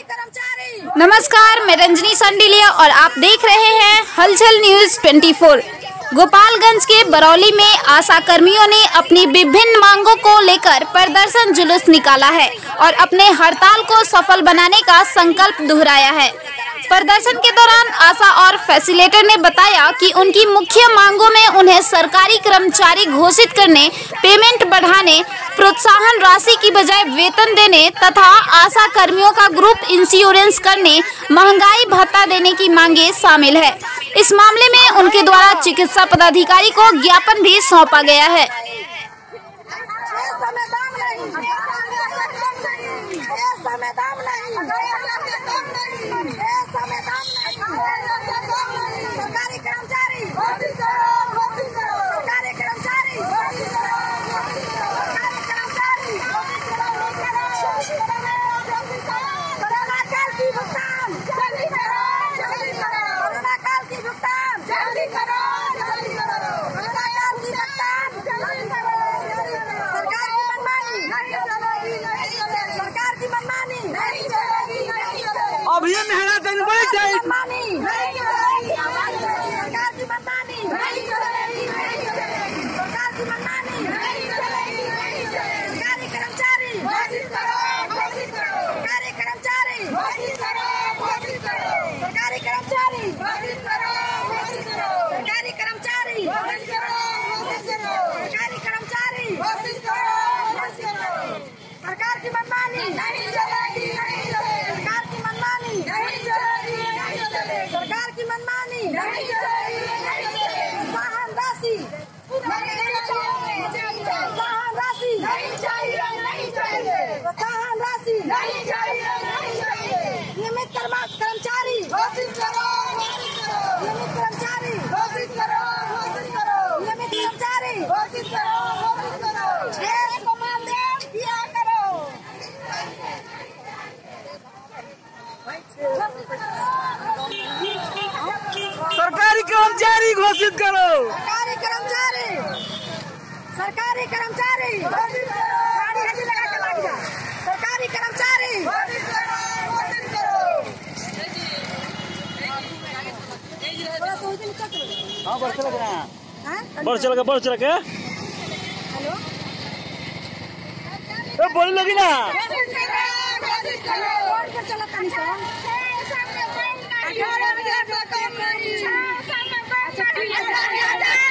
नमस्कार, मैं रंजनी संडिलिया और आप देख रहे हैं हलचल न्यूज 24। गोपालगंज के बरौली में आशा कर्मियों ने अपनी विभिन्न मांगों को लेकर प्रदर्शन जुलूस निकाला है और अपने हड़ताल को सफल बनाने का संकल्प दोहराया है। प्रदर्शन के दौरान आशा और फैसिलिटेटर ने बताया कि उनकी मुख्य मांगों में उन्हें सरकारी कर्मचारी घोषित करने, पेमेंट बढ़ाने, प्रोत्साहन राशि की बजाय वेतन देने तथा आशा कर्मियों का ग्रुप इंश्योरेंस करने, महंगाई भत्ता देने की मांगे शामिल है। इस मामले में उनके द्वारा चिकित्सा पदाधिकारी को ज्ञापन भी सौंपा गया है। अब ये मेहनत बढ़ जाए। सरकारी कर्मचारी घोषित करो। सरकारी कर्मचारी सरकारी कर्मचारी हाँ, बढ़ चल के हेलो बोल लगी ना। अच्छा